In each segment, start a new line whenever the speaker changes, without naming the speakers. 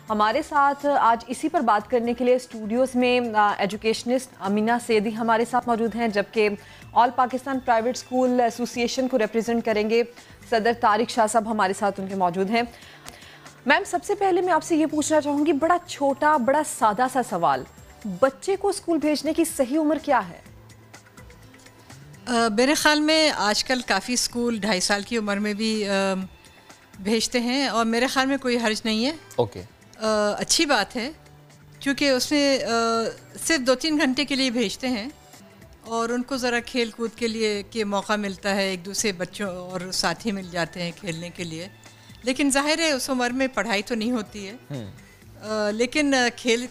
हमारे साथ आज इसी पर बात करने के लिए स्टूडियोज़ में एजुकेशनिस्ट अमीना सैदी हमारे साथ मौजूद हैं, जबकि all Pakistan private school association को रिप्रेजेंट करेंगे सदर तारिक शाह साहब हमारे साथ उनके मौजूद हैं। मैम, सबसे पहले मैं आपसे ये पूछना चाहूँगी, बड़ा छोटा बड़ा सादा सा सवाल, बच्चे को स्कूल भेजने की सही उम्र क्या है?
मेरे ख़्याल में आजकल काफ़ी स्कूल 2.5 साल की उम्र में भी भेजते हैं और मेरे ख़्याल में कोई हर्ज नहीं है।
ओके।
अच्छी बात है क्योंकि उसमें सिर्फ 2-3 घंटे के लिए भेजते हैं और उनको ज़रा खेल कूद के लिए के मौका मिलता है, एक दूसरे बच्चों और साथी मिल जाते हैं खेलने के लिए। लेकिन जाहिर है उस उम्र में पढ़ाई तो नहीं होती है, लेकिन खेल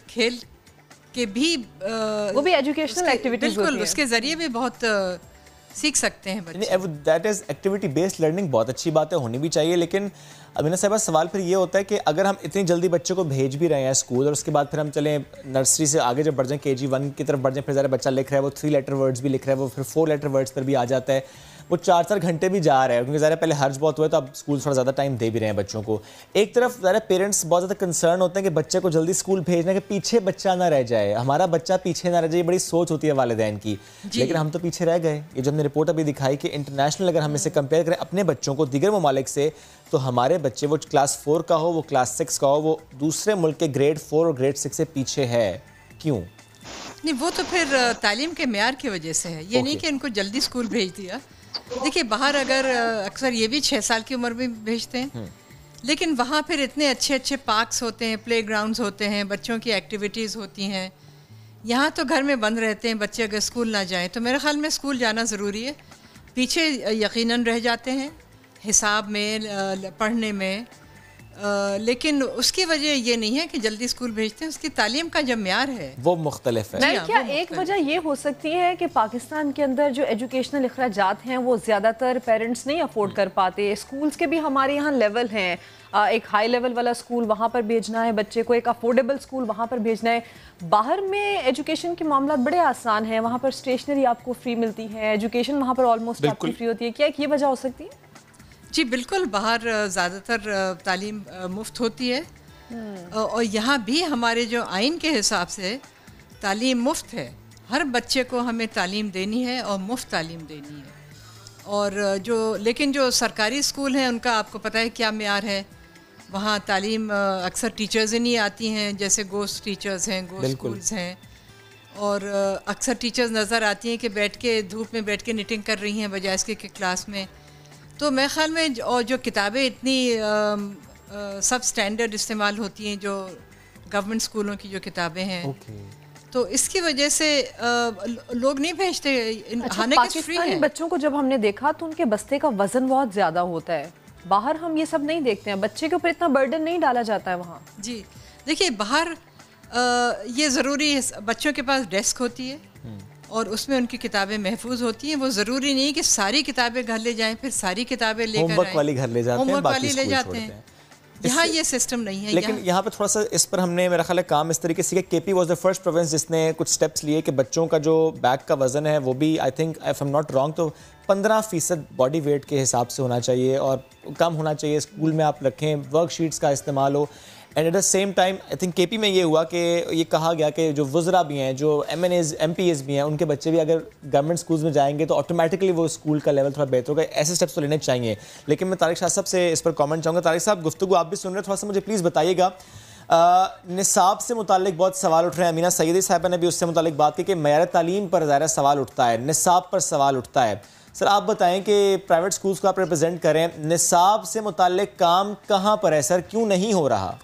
के भी
वो भी एजुकेशनल एक्टिविटीज होती है,
उसके ज़रिए भी बहुत सीख सकते हैं बच्चे।
That is activity based learning, बहुत अच्छी बात है, होनी भी चाहिए। लेकिन अमीना साहिबा, सवाल फिर ये होता है कि अगर हम इतनी जल्दी बच्चे को भेज भी रहे हैं स्कूल और उसके बाद फिर हम चलें नर्सरी से आगे जब बढ़ जाएं KG1 की तरफ बढ़ जाएं, फिर ज़रा बच्चा लिख रहा है, वो 3 लेटर वर्ड्स भी लिख रहा है, वो फिर 4 लेटर वर्ड्स पर भी आ जाता है, वो 4-4 घंटे भी जा रहा है क्योंकि ज़रा पहले हर्ज बहुत हुआ है तो अब स्कूल थोड़ा ज़्यादा टाइम दे भी रहे हैं बच्चों को। एक तरफ ज़रा पेरेंट्स बहुत ज़्यादा कंसर्न होते हैं कि बच्चे को जल्दी स्कूल भेजने के पीछे बच्चा ना रह जाए, हमारा बच्चा पीछे ना रह जाए, बड़ी सोच होती है वालिदैन की। लेकिन हम तो पीछे रह गए। ये जो हमने रिपोर्ट अभी दिखाई कि इंटरनेशनल अगर हम इसे कंपेयर करें अपने बच्चों को दीगर ममालिक से, तो हमारे बच्चे वो क्लास 4 का हो, वो क्लास 6 का हो, वो दूसरे मुल्क के ग्रेड 4 और ग्रेड 6 से पीछे है। क्यों?
नहीं, वो तो फिर तालीम के मेयार की वजह से है, ये नहीं कि इनको जल्दी स्कूल भेज दिया। देखिए, बाहर अगर अक्सर ये भी 6 साल की उम्र में भेजते हैं, लेकिन वहाँ फिर इतने अच्छे अच्छे पार्क्स होते हैं, प्ले ग्राउंड्स होते हैं, बच्चों की एक्टिविटीज़ होती हैं। यहाँ तो घर में बंद रहते हैं बच्चे, अगर स्कूल ना जाएं तो मेरे ख्याल में स्कूल जाना ज़रूरी है। पीछे यकीनन रह जाते हैं हिसाब में, पढ़ने में, लेकिन उसकी वजह ये नहीं है कि जल्दी स्कूल भेजते हैं, उसकी तालीम का जो म्यार है
वो मुख्तलिफ है।
मैं क्या एक वजह ये हो सकती है कि पाकिस्तान के अंदर जो एजुकेशनल अखराजात हैं वो ज़्यादातर पेरेंट्स नहीं अफोर्ड कर पाते। स्कूल्स के भी हमारे यहाँ लेवल हैं, एक हाई लेवल वाला स्कूल वहाँ पर भेजना है बच्चे को, एक अफोर्डेबल स्कूल वहाँ पर भेजना है। बाहर में एजुकेशन के मामला बड़े आसान हैं, वहाँ पर स्टेशनरी आपको फ्री मिलती है, एजुकेशन वहाँ पर ऑलमोस्ट आपकी फ्री होती है। क्या एक ये वजह हो सकती है?
जी बिल्कुल, बाहर ज़्यादातर तालीम मुफ्त होती है और यहाँ भी हमारे जो आइन के हिसाब से तालीम मुफ्त है। हर बच्चे को हमें तालीम देनी है और मुफ्त तालीम देनी है। और लेकिन जो सरकारी स्कूल हैं उनका आपको पता है क्या मेयार है। वहाँ तालीम अक्सर टीचर्स ही नहीं आती हैं, जैसे गोस्ट टीचर्स हैं, गोस्ट स्कूल्स हैं, और अक्सर टीचर्स नज़र आती हैं कि बैठ के धूप में बैठ के निटिंग कर रही हैं बजाय इसके कि क्लास में। तो मेरे ख्याल में और जो किताबें इतनी सब स्टैंडर्ड इस्तेमाल होती हैं, जो गवर्नमेंट स्कूलों की जो किताबें हैं, तो इसकी वजह से लोग नहीं भेजते।
पाकिस्तानी बच्चों को जब हमने देखा तो उनके बस्ते का वजन बहुत ज़्यादा होता है, बाहर हम ये सब नहीं देखते हैं, बच्चे के ऊपर इतना बर्डन नहीं डाला जाता है वहाँ।
जी देखिए, बाहर ये ज़रूरी है, बच्चों के पास डेस्क होती है और उसमें उनकी किताबें महफूज होती हैं। वो ज़रूरी नहीं कि सारी किताबें घर ले जाएं, फिर सारी किताबें लेकर
होमवर्क वाली घर ले जाते हैं, बाकी ले जाते हैं।
यहाँ ये सिस्टम नहीं है।
लेकिन यहाँ पे थोड़ा सा इस पर हमने मेरा ख्याल है काम इस तरीके से कि KP was the first province जिसने कुछ स्टेप्स लिए कि बच्चों का जो बैग का वजन है वो भी, I think if I am not wrong, तो 15% बॉडी वेट के हिसाब से होना चाहिए और कम होना चाहिए। स्कूल में आप रखें, वर्कशीट्स का इस्तेमाल हो। And at the same time I think KP में ये हुआ कि ये कहा गया कि जो वज़रा भी हैं, जो MNAs MPs भी हैं, उनके बच्चे भी अगर गवर्नमेंट स्कूल्स में जाएंगे तो ऑटोमेटिकली वो स्कूल का लेवल थोड़ा बेहतर होगा। ऐसे स्टेप्स तो लेने चाहिए। लेकिन मैं तारिक शाह साहब से इस पर कमेंट चाहूँगा। तारिक साहब, गुफ्तगू आप भी सुन रहे हैं, थोड़ा सा मुझे प्लीज़ बताइएगा। निसाब से मुतालिक बहुत सवाल उठ रहे हैं। अमीना सैदी साहिबा ने भी उससे मुतालिक बात की कि मेयार तालीम पर ज़्यादा सवाल उठता है, निसाब पर सवाल उठता है। सर आप बताएं कि प्राइवेट स्कूल्स को आप रिप्रेजेंट करें, निसाब से मुतालिक काम कहाँ पर है सर, क्यों नहीं हो रहा?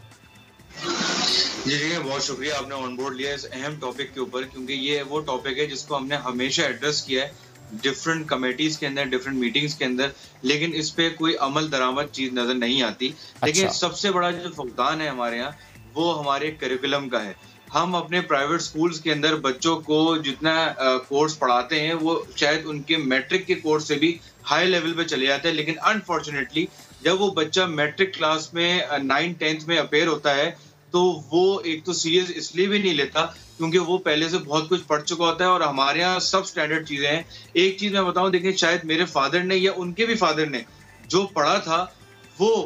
जी ठीक, बहुत शुक्रिया, आपने ऑन बोर्ड लिया इस अहम टॉपिक के ऊपर, क्योंकि ये वो टॉपिक है जिसको हमने हमेशा एड्रेस किया है डिफरेंट कमेटीज के अंदर, डिफरेंट मीटिंग्स के अंदर, लेकिन इस पे कोई अमल दरामद चीज नजर नहीं आती। लेकिन सबसे बड़ा जो फुकदान है हमारे यहाँ वो हमारे करिकुलम का है। हम अपने प्राइवेट स्कूल्स के अंदर बच्चों को जितना कोर्स पढ़ाते हैं वो शायद उनके मैट्रिक के कोर्स से भी हाई लेवल पे चले जाते हैं, लेकिन अनफॉर्चुनेटली जब वो बच्चा मैट्रिक क्लास में 9th-10th में अपेयर होता है तो वो एक तो सीरियस इसलिए भी नहीं लेता क्योंकि वो पहले से बहुत कुछ पढ़ चुका होता है और हमारे यहाँ सब स्टैंडर्ड चीजें हैं। एक चीज मैं बताऊं, देखिए शायद मेरे फादर ने या उनके भी फादर ने जो पढ़ा था वो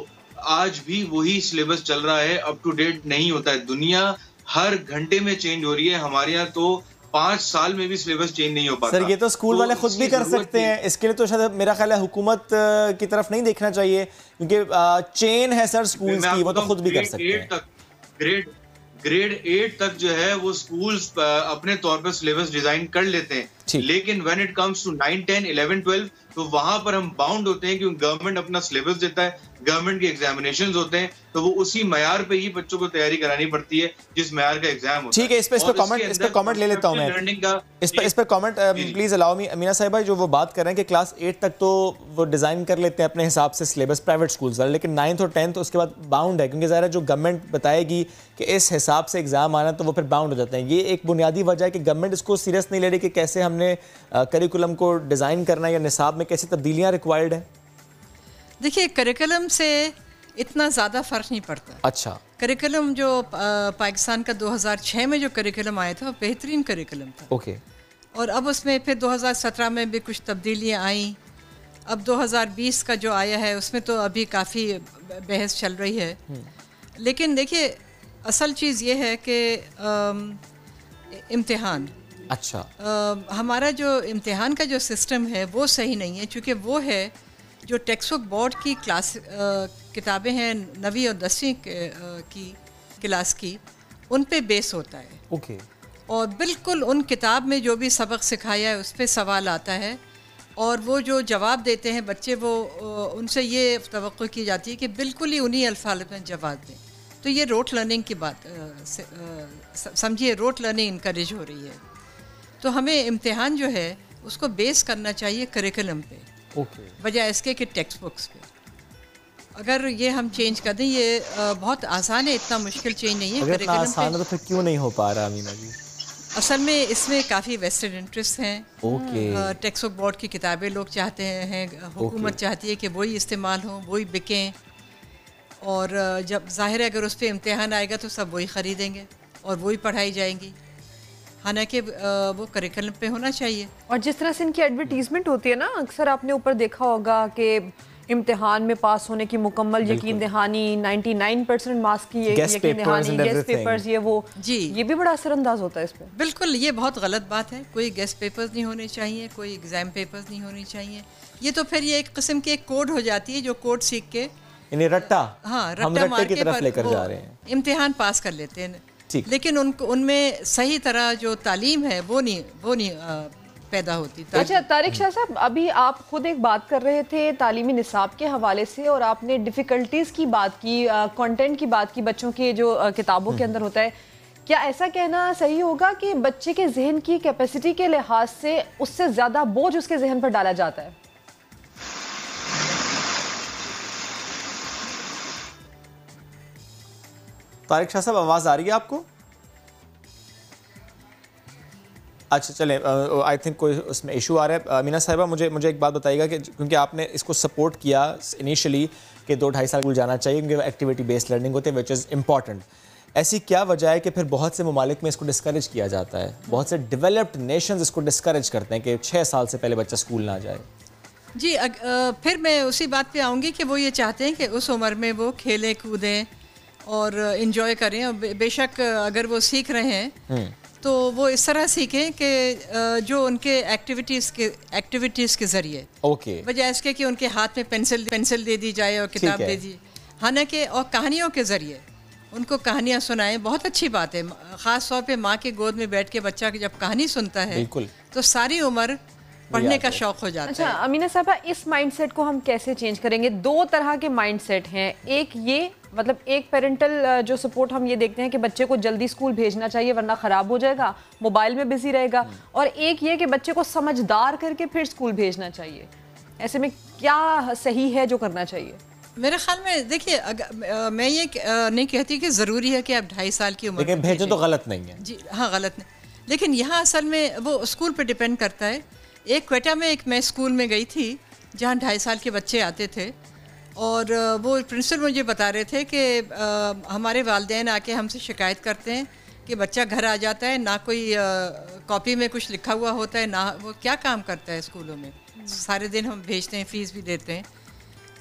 आज भी वही सिलेबस चल रहा है, अप टू डेट नहीं होता है। दुनिया हर घंटे में चेंज हो रही है, हमारे यहाँ तो 5 साल में भी सिलेबस चेंज नहीं हो पाता।
सर ये तो स्कूल वाले खुद भी कर सकते हैं, इसके लिए तो शायद मेरा ख्याल है हुकूमत की तरफ नहीं देखना चाहिए, क्योंकि चेन है सर स्कूल्स की, वो तो खुद भी कर सकते हैं।
ग्रेड 8 तक जो है वो स्कूल्स अपने तौर पर सिलेबस डिजाइन कर लेते हैं, लेकिन व्हेन इट कम्स टू 9, 10, 11, 12 तो वहां पर हम बाउंड होते हैं, क्योंकि गवर्नमेंट अपना सिलेबस देता है, गवर्नमेंट के एग्जामिनेशंस होते हैं, तो वो उसी मयार पे ही बच्चों को तैयारी करानी पड़ती है जिस मयार का एग्जाम होता है।
ठीक है, इस पे कमेंट ले लेता हूं मैं, इस पे comment please allow me. Amina साहिबा जो वो बात कर रहे हैं कि क्लास 8 तक तो वो डिजाइन कर लेते हैं अपने हिसाब से सिलेबस प्राइवेट स्कूल्स वाले, लेकिन 9th और 10th उसके बाद बाउंड है, क्योंकि ज़ाहिर है जो गवर्नमेंट बताएगी कि इस हिसाब से एग्जाम आना तो वो फिर बाउंड हो जाते हैं। ये एक बुनियादी वजह है कि गवर्नमेंट इसको सीरियस नहीं ले रही कि कैसे हमने करिकुलम को डिज़ाइन करना है या निसाब में कैसी तब्दीलियाँ रिक्वायर्ड हैं।
देखिए करिकुलम से इतना ज़्यादा फ़र्क नहीं पड़ता।
अच्छा,
करिकुलम जो पाकिस्तान का 2006 में जो करिकुलम आया था वो बेहतरीन करिकुलम था।
ओके।
और अब उसमें फिर 2017 में भी कुछ तब्दीलियाँ आई। अब 2020 का जो आया है उसमें तो अभी काफ़ी बहस चल रही है। लेकिन देखिए असल चीज़ ये है कि इम्तिहान,
अच्छा,
हमारा जो इम्तिहान का जो सिस्टम है वो सही नहीं है, क्योंकि वो है जो टेक्स्ट बुक बोर्ड की क्लास किताबें हैं 9वीं और 10वीं की क्लास की, उन पे बेस होता है।
ओके।
और बिल्कुल उन किताब में जो भी सबक सिखाया है उस पर सवाल आता है, और वो जो जवाब देते हैं बच्चे, वो उनसे ये तवक्को की जाती है कि बिल्कुल ही उन्हीं अल्फाज में जवाब दें। तो ये रोट लर्निंग की बात समझिए, रोट लर्निंग इनकरेज हो रही है। तो हमें इम्तिहान जो है उसको बेस करना चाहिए करिकुलम पे, बजाय इसके कि टेक्स्ट बुक्स पे। अगर ये हम चेंज कर दें, ये बहुत आसान है, इतना मुश्किल चेंज नहीं है।
अगर इतना आसान है तो फिर क्यों नहीं हो पा रहा अमीना जी?
असल में इसमें काफ़ी वेस्टेड इंटरेस्ट हैं।
ओके।
टेक्स्ट बुक बोर्ड की किताबें लोग चाहते हैं, हुकूमत चाहती है कि वही इस्तेमाल हों, वही बिकें, और जब जाहिर है अगर उस पर इम्तिहान आएगा तो सब वही ख़रीदेंगे और वही पढ़ाई जाएंगी, हालांकि वो करिकुलम पे होना चाहिए।
और जिस तरह से इनकी एडवर्टीजमेंट होती है ना, अक्सर आपने ऊपर देखा होगा कि इम्तिहान में पास होने की मुकम्मल यकीन दहानी, 99% मार्क्स की यकीन दहानी, गेस्ट पेपर्स, ये वो जी, ये भी बड़ा असरअंदाज होता है इस पर।
बिल्कुल, ये बहुत गलत बात है। कोई गेस्ट पेपर्स नहीं होने चाहिए, कोई एग्ज़ाम पेपर्स नहीं होने चाहिए। ये तो फिर ये एक किस्म की एक कोड हो जाती है, जो कोड सीख के
रट्टा,
हाँ,
हम रट्टे की तरफ लेकर जा रहे हैं,
इम्तिहान पास कर लेते हैं। लेकिन उनमें सही तरह जो तालीम है वो नहीं पैदा होती।
अच्छा तारिक शाह साहब, अभी आप खुद एक बात कर रहे थे तालीमी निसाब के हवाले से, और आपने डिफ़िकल्टीज़ की बात की, कंटेंट की बात की, बच्चों के जो किताबों के अंदर होता है। क्या ऐसा कहना सही होगा कि बच्चे के जहन की कैपेसिटी के लिहाज से उससे ज़्यादा बोझ उसके जहन पर डाला जाता है?
तारिक शाह साहब आवाज़ आ रही है आपको? अच्छा चलें, आई थिंक कोई उसमें इशू आ रहा है। अमीना साहिबा मुझे एक बात बताइएगा कि क्योंकि आपने इसको सपोर्ट किया इनिशियली कि 2-2.5 साल स्कूल जाना चाहिए, क्योंकि एक्टिविटी बेस्ड लर्निंग होती है, विच इज़ इंपॉर्टेंट। ऐसी क्या वजह है कि फिर बहुत से ममालिक में इसको डिस्करेज किया जाता है? बहुत से डेवलप्ड नेशंस इसको डिस्करेज करते हैं कि 6 साल से पहले बच्चा स्कूल ना जाए।
जी, फिर मैं उसी बात पे आऊँगी कि वो ये चाहते हैं कि उस उम्र में वो खेलें कूदें और इन्जॉय करें, और बेशक अगर वो सीख रहे हैं तो वो इस तरह सीखें कि जो उनके एक्टिविटीज़ के ज़रिए, ओके, बजाय इसके कि उनके हाथ में पेंसिल दे दी जाए और किताब दे दी। हालांकि और कहानियों के ज़रिए उनको कहानियाँ सुनाएं, बहुत अच्छी बात है। ख़ास तौर पे माँ के गोद में बैठ के बच्चा जब कहानी सुनता है तो सारी उम्र पढ़ने का शौक हो जाता है।
अच्छा अमीना साहबा, इस माइंडसेट को हम कैसे चेंज करेंगे? 2 तरह के माइंडसेट हैं। एक ये, मतलब एक पेरेंटल जो सपोर्ट हम ये देखते हैं कि बच्चे को जल्दी स्कूल भेजना चाहिए वरना ख़राब हो जाएगा, मोबाइल में बिजी रहेगा, और एक ये कि बच्चे को समझदार करके फिर स्कूल भेजना चाहिए। ऐसे में क्या सही है जो करना चाहिए?
मेरे ख्याल में देखिए, मैं ये नहीं कहती कि ज़रूरी है कि आप 2.5 साल की उम्र,
लेकिन भेजो तो गलत नहीं है।
जी हाँ, गलत नहीं, लेकिन यहाँ असल में वो स्कूल पर डिपेंड करता है। एक क्वेटा में मैं स्कूल में गई थी जहाँ 2.5 साल के बच्चे आते थे, और वो प्रिंसिपल मुझे बता रहे थे कि हमारे वालिदैन आके हमसे शिकायत करते हैं कि बच्चा घर आ जाता है, ना कोई कॉपी में कुछ लिखा हुआ होता है, ना वो क्या काम करता है स्कूलों में, सारे दिन हम भेजते हैं, फ़ीस भी देते हैं।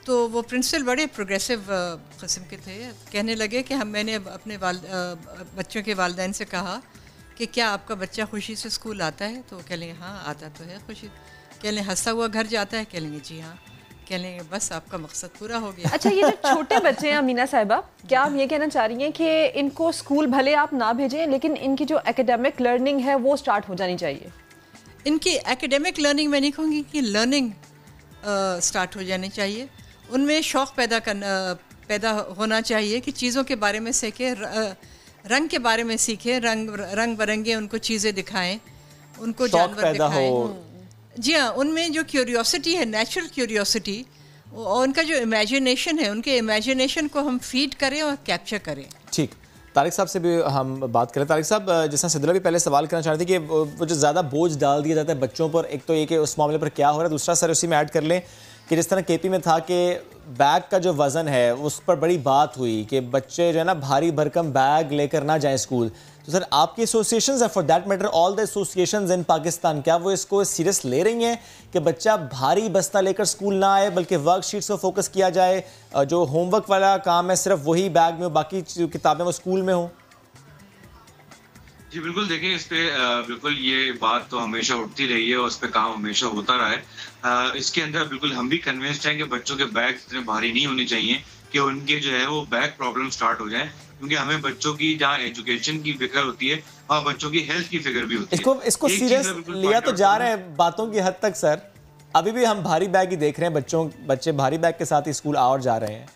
तो वो प्रिंसिपल बड़े प्रोग्रेसिव किस्म के थे। कहने लगे कि मैंने अपने बच्चों के वालिदैन से कहा कि क्या आपका बच्चा खुशी से स्कूल आता है? तो कह लेंगे हाँ आता तो है खुशी। कह लेंगे हंसता हुआ घर जाता है? कह लेंगे जी हाँ। कह लेंगे बस आपका मकसद पूरा हो गया।
अच्छा, ये जो छोटे बच्चे हैं अमीना साहिबा, क्या आप ये कहना चाह रही हैं कि इनको स्कूल भले आप ना भेजें लेकिन इनकी जो एकेडमिक लर्निंग है वो स्टार्ट हो जानी चाहिए?
इनकी एकेडमिक लर्निंग मैं नहीं कहूँगी कि लर्निंग स्टार्ट हो जानी चाहिए। उनमें शौक़ पैदा होना चाहिए कि चीज़ों के बारे में सीखें, रंग के बारे में सीखें, रंग बिरंगे उनको चीज़ें दिखाएं, उनको जानवर दिखाएं। जी हाँ, उनमें जो क्यूरियोसिटी है, नेचुरल क्यूरियोसिटी, और उनका जो इमेजिनेशन है, उनके इमेजिनेशन को हम फीड करें और कैप्चर करें।
ठीक, तारिक साहब से भी हम बात करें। तारिक साहब, जैसा सिद्रा भी पहले सवाल करना चाह रही थी कि वो जो ज़्यादा बोझ डाल दिया जाता है बच्चों पर, एक तो ये कि उस मामले पर क्या हो रहा है, दूसरा सर उसी में ऐड कर लें कि जिस तरह केपी में था कि बैग का जो वज़न है उस पर बड़ी बात हुई कि बच्चे जो है ना भारी भरकम बैग लेकर ना जाएं स्कूल। तो सर आपकी एसोसिएशंस है, for that matter all the associations in Pakistan, क्या वो इसको सीरियस ले रही हैं कि बच्चा भारी बस्ता लेकर स्कूल ना आए बल्कि वर्कशीट्स पर फोकस किया जाए, जो होमवर्क वाला काम है सिर्फ वही बैग में हो, बाकी किताबें वो स्कूल में हो?
जी बिल्कुल, देखिए इस पे बिल्कुल ये बात तो हमेशा उठती रही है और उस पर काम हमेशा होता रहा है। इसके अंदर बिल्कुल हम भी कन्विंस्ड हैं कि बच्चों के बैग इतने भारी नहीं होने चाहिए कि उनके जो है वो बैग प्रॉब्लम स्टार्ट हो जाए, क्योंकि हमें बच्चों की जहाँ एजुकेशन की फिक्र होती है वहाँ बच्चों की हेल्थ की फिक्र भी होती है।
इसको सीरियस लिया तो जा रहे हैं बातों की हद तक सर, अभी भी हम भारी बैग ही देख रहे हैं, बच्चे भारी बैग के साथ ही स्कूल आ और जा रहे हैं।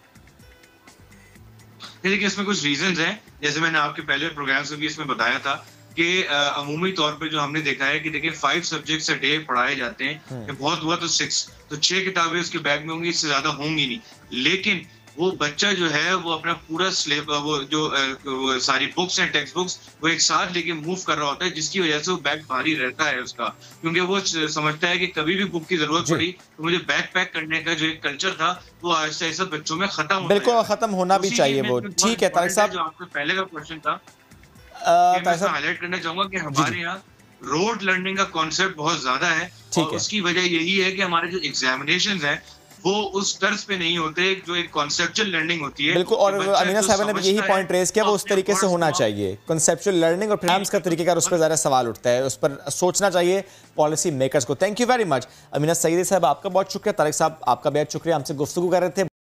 देखिए इसमें कुछ रीजंस हैं, जैसे मैंने आपके पहले प्रोग्राम्स में भी इसमें बताया था कि अमूमी तौर पे जो हमने देखा है कि देखिए 5 सब्जेक्ट्स अ डे पढ़ाए जाते हैं, बहुत हुआ तो 6, तो 6 किताबें उसके बैग में होंगी, इससे ज्यादा होंगी नहीं। लेकिन वो बच्चा जो है वो अपना पूरा वो जो सारी बुक्स हैं, टेक्स्ट बुक्स, वो एक साथ लेके मूव कर रहा होता है, जिसकी वजह से वो बैग भारी रहता है उसका, क्योंकि वो समझता है कि कभी भी बुक की जरूरत पड़ी तो मुझे बैग पैक करने का जो एक कल्चर था वो आहिस्ता आहिस्ता बच्चों में खत्म हो,
बिल्कुल खत्म होना भी चाहिए वो। ठीक है तारिक साहब,
जो आपका पहले का क्वेश्चन था मैं हाईलाइट करना चाहूंगा कि हमारे यहाँ रोड लर्निंग का कॉन्सेप्ट बहुत ज्यादा है, और उसकी वजह यही है कि हमारे जो एग्जामिनेशंस हैं वो उस तर्ज पे नहीं होते जो एक कॉन्सेप्चुअल लर्निंग होती है।
बिल्कुल, और अमीना साहब ने भी यही पॉइंट रेज किया, वो उस तरीके से होना चाहिए कॉन्सेप्चुअल लर्निंग, और एग्जाम्स का तरीकेकार उस पर ज़्यादा सवाल उठता है, उस पर सोचना चाहिए पॉलिसी मेकर्स को। Thank you very much. Amina Saeedi साहब आपका बहुत शुक्रिया, तारिक साहब आपका बेहद शुक्रिया, हमसे गुफ्तगू कर रहे थे।